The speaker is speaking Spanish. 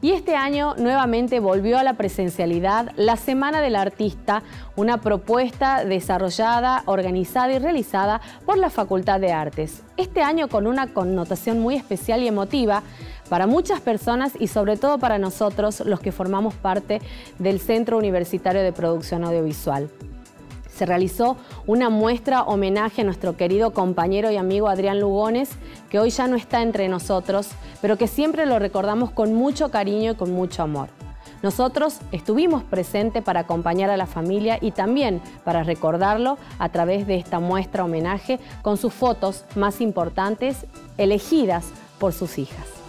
Y este año nuevamente volvió a la presencialidad la Semana del Artista, una propuesta desarrollada, organizada y realizada por la Facultad de Artes. Este año con una connotación muy especial y emotiva para muchas personas y sobre todo para nosotros, los que formamos parte del Centro Universitario de Producción Audiovisual. Se realizó una muestra homenaje a nuestro querido compañero y amigo Adrián Lugones, que hoy ya no está entre nosotros, pero que siempre lo recordamos con mucho cariño y con mucho amor. Nosotros estuvimos presentes para acompañar a la familia y también para recordarlo a través de esta muestra homenaje con sus fotos más importantes elegidas por sus hijas.